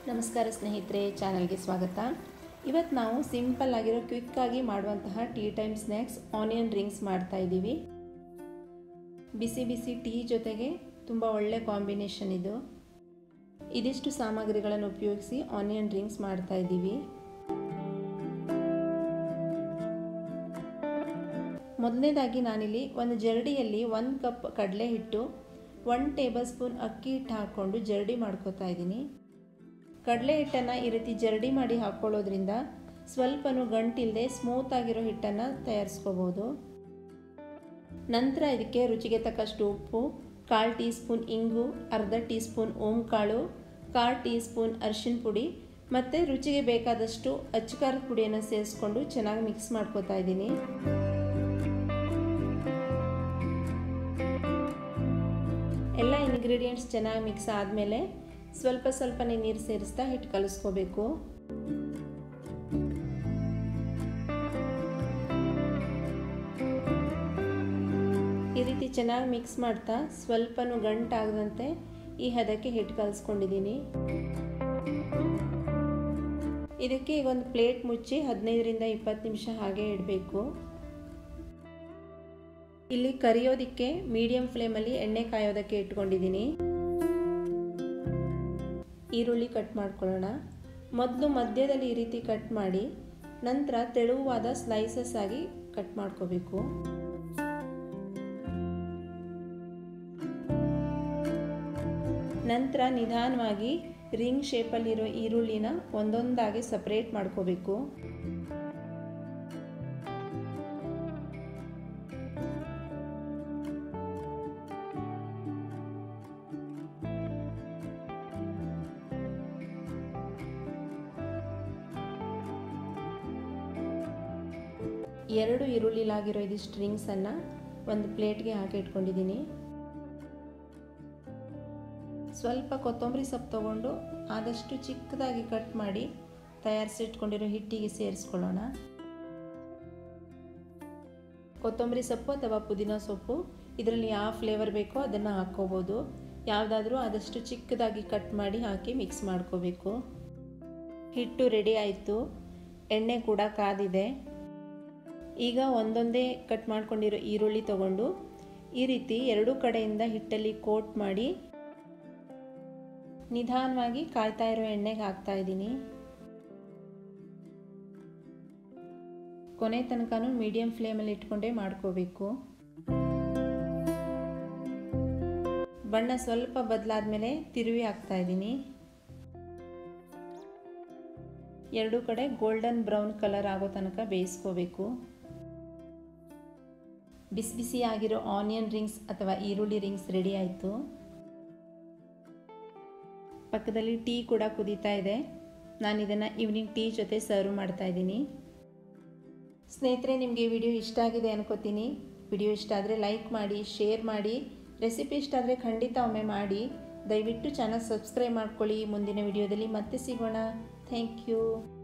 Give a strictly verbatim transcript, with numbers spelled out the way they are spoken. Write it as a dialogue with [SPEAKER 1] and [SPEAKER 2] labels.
[SPEAKER 1] ನಮಸ್ಕಾರ ಸ್ನೇಹಿತರೆ, ಚಾನಲ್ಗೆ ಸ್ವಾಗತ. ಇವತ್ತು ನಾವು ಸಿಂಪಲ್ ಆಗಿರೋ ಕ್ವಿಕ್ ಆಗಿ ಮಾಡುವಂತಹ tea time snacks onion rings ಮಾಡ್ತಾ ಇದ್ದೀವಿ. ಬಿಸಿ ಬಿಸಿ ಟೀ ಜೊತೆಗೆ ತುಂಬ ಒಳ್ಳೆ ಕಾಂಬಿನೇಷನ್ ಇದು. ಇದಿಷ್ಟು ಸಾಮಗ್ರಿಗಳನ್ನು ಉಪಯೋಗಿಸಿ ಆನಿಯನ್ ರಿಂಗ್ಸ್ ಮಾಡ್ತಾ ಇದ್ದೀವಿ. ಮೊದಲನೇದಾಗಿ ನಾನಿಲ್ಲಿ ಒಂದು ಜರಡಿಯಲ್ಲಿ ಒಂದು ಕಪ್ ಕಡಲೆ ಹಿಟ್ಟು, ಒನ್ ಟೇಬಲ್ ಸ್ಪೂನ್ ಅಕ್ಕಿ ಹಿಟ್ಟು ಹಾಕ್ಕೊಂಡು ಜರಡಿ ಮಾಡ್ಕೋತಾ ಇದ್ದೀನಿ. ಕಡಲೆ ಹಿಟ್ಟನ್ನು ಈ ರೀತಿ ಜರಡಿ ಮಾಡಿ ಹಾಕ್ಕೊಳ್ಳೋದ್ರಿಂದ ಸ್ವಲ್ಪನೂ ಗಂಟಿಲ್ಲದೆ ಸ್ಮೂತ್ ಆಗಿರೋ ಹಿಟ್ಟನ್ನು ತಯಾರಿಸ್ಕೋಬೋದು. ನಂತರ ಇದಕ್ಕೆ ರುಚಿಗೆ ತಕ್ಕಷ್ಟು ಉಪ್ಪು, ಕಾಲು ಟೀ ಸ್ಪೂನ್ ಇಂಗು, ಅರ್ಧ ಟೀ ಸ್ಪೂನ್ ಓಂಕಾಳು, ಕಾಲು ಟೀ ಸ್ಪೂನ್ ಅರಿಶಿನ ಪುಡಿ ಮತ್ತು ರುಚಿಗೆ ಬೇಕಾದಷ್ಟು ಅಚ್ಚಕಾರದ ಪುಡಿಯನ್ನು ಸೇರಿಸ್ಕೊಂಡು ಚೆನ್ನಾಗಿ ಮಿಕ್ಸ್ ಮಾಡ್ಕೋತಾ ಇದ್ದೀನಿ. ಎಲ್ಲ ಇಂಗ್ರೀಡಿಯೆಂಟ್ಸ್ ಚೆನ್ನಾಗಿ ಮಿಕ್ಸ್ ಆದಮೇಲೆ ಸ್ವಲ್ಪ ಸ್ವಲ್ಪನೇ ನೀರು ಸೇರಿಸ್ತಾ ಹಿಟ್ಟು ಕಲಿಸ್ಕೋಬೇಕು. ಈ ರೀತಿ ಚೆನ್ನಾಗಿ ಮಿಕ್ಸ್ ಮಾಡ್ತಾ ಸ್ವಲ್ಪನೂ ಗಂಟಾಗದಂತೆ ಈ ಹದಕ್ಕೆ ಹಿಟ್ಟು ಕಲಿಸ್ಕೊಂಡಿದ್ದೀನಿ. ಇದಕ್ಕೆ ಈಗ ಒಂದು ಪ್ಲೇಟ್ ಮುಚ್ಚಿ ಹದಿನೈದರಿಂದ ಇಪ್ಪತ್ತು ನಿಮಿಷ ಹಾಗೆ ಇಡಬೇಕು. ಇಲ್ಲಿ ಕರಿಯೋದಕ್ಕೆ ಮೀಡಿಯಂ ಫ್ಲೇಮಲ್ಲಿ ಎಣ್ಣೆ ಕಾಯೋದಕ್ಕೆ ಇಟ್ಕೊಂಡಿದ್ದೀನಿ. ಈರುಳ್ಳಿ ಕಟ್ ಮಾಡ್ಕೊಳ್ಳೋಣ. ಮೊದಲು ಮಧ್ಯದಲ್ಲಿ ಈ ರೀತಿ ಕಟ್ ಮಾಡಿ ನಂತರ ತೆಳುವಾದ ಸ್ಲೈಸಸ್ ಆಗಿ ಕಟ್ ಮಾಡ್ಕೋಬೇಕು. ನಂತರ ನಿಧಾನವಾಗಿ ರಿಂಗ್ ಶೇಪಲ್ಲಿರೋ ಈರುಳ್ಳಿನ ಒಂದೊಂದಾಗಿ ಸಪ್ರೇಟ್ ಮಾಡ್ಕೋಬೇಕು. ಎರಡು ಈರುಳ್ಳಿಲಾಗಿರೋ ಇದಿಷ್ಟು ರಿಂಗ್ಸನ್ನು ಒಂದು ಪ್ಲೇಟ್ಗೆ ಹಾಕಿ ಇಟ್ಕೊಂಡಿದ್ದೀನಿ. ಸ್ವಲ್ಪ ಕೊತ್ತಂಬರಿ ಸೊಪ್ಪು ತೊಗೊಂಡು ಆದಷ್ಟು ಚಿಕ್ಕದಾಗಿ ಕಟ್ ಮಾಡಿ ತಯಾರಿಸಿಟ್ಕೊಂಡಿರೋ ಹಿಟ್ಟಿಗೆ ಸೇರಿಸ್ಕೊಳ್ಳೋಣ. ಕೊತ್ತಂಬರಿ ಸೊಪ್ಪು ಅಥವಾ ಪುದೀನ ಸೊಪ್ಪು ಇದರಲ್ಲಿ ಯಾವ ಫ್ಲೇವರ್ ಬೇಕೋ ಅದನ್ನು ಹಾಕ್ಕೋಬೋದು. ಯಾವುದಾದ್ರೂ ಆದಷ್ಟು ಚಿಕ್ಕದಾಗಿ ಕಟ್ ಮಾಡಿ ಹಾಕಿ ಮಿಕ್ಸ್ ಮಾಡ್ಕೋಬೇಕು. ಹಿಟ್ಟು ರೆಡಿ ಆಯಿತು. ಎಣ್ಣೆ ಕೂಡ ಕಾದಿದೆ. ಈಗ ಒಂದೊಂದೇ ಕಟ್ ಮಾಡ್ಕೊಂಡಿರೋ ಈರುಳ್ಳಿ ತಗೊಂಡು ಈ ರೀತಿ ಎರಡೂ ಕಡೆಯಿಂದ ಹಿಟ್ಟಲ್ಲಿ ಕೋಟ್ ಮಾಡಿ ನಿಧಾನವಾಗಿ ಕಾಯ್ತಾ ಇರೋ ಎಣ್ಣೆಗೆ ಹಾಕ್ತಾ ಇದ್ದೀನಿ. ಕೊನೆ ತನಕನೂ ಮೀಡಿಯಂ ಫ್ಲೇಮಲ್ಲಿ ಇಟ್ಕೊಂಡೇ ಮಾಡ್ಕೋಬೇಕು. ಬಣ್ಣ ಸ್ವಲ್ಪ ಬದಲಾದ್ಮೇಲೆ ತಿರುವಿ ಹಾಕ್ತಾ ಇದ್ದೀನಿ. ಎರಡೂ ಕಡೆ ಗೋಲ್ಡನ್ ಬ್ರೌನ್ ಕಲರ್ ಆಗೋ ತನಕ ಬೇಯಿಸ್ಕೋಬೇಕು. ಬಿಸಿ ಬಿಸಿ ಆಗಿರೋ ಆನಿಯನ್ ರಿಂಗ್ಸ್ ಅಥವಾ ಈರುಳ್ಳಿ ರಿಂಗ್ಸ್ ರೆಡಿ ಆಯಿತು. ಪಕ್ಕದಲ್ಲಿ ಟೀ ಕೂಡ ಕುದೀತಾ ಇದೆ. ನಾನು ಇದನ್ನು ಈವ್ನಿಂಗ್ ಟೀ ಜೊತೆ ಸರ್ವ್ ಮಾಡ್ತಾ ಇದ್ದೀನಿ. ಸ್ನೇಹಿತರೆ, ನಿಮಗೆ ಈ ವಿಡಿಯೋ ಇಷ್ಟ ಆಗಿದೆ ಅನ್ಕೋತೀನಿ. ವಿಡಿಯೋ ಇಷ್ಟ ಆದರೆ ಲೈಕ್ ಮಾಡಿ, ಶೇರ್ ಮಾಡಿ. ರೆಸಿಪಿ ಇಷ್ಟ ಆದರೆ ಖಂಡಿತ ಒಮ್ಮೆ ಮಾಡಿ. ದಯವಿಟ್ಟು ಚಾನಲ್ ಸಬ್ಸ್ಕ್ರೈಬ್ ಮಾಡ್ಕೊಳ್ಳಿ. ಮುಂದಿನ ವಿಡಿಯೋದಲ್ಲಿ ಮತ್ತೆ ಸಿಗೋಣ. Thank you.